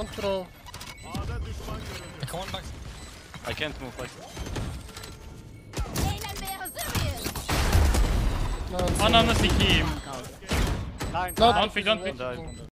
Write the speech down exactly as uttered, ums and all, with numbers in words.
Control. Come on back. I can't move like. Eğlenmeye hazır mıyız? No, it's Ananı sikeyim. Nine. Not Don't pick, don't defusing, pick. not defusing.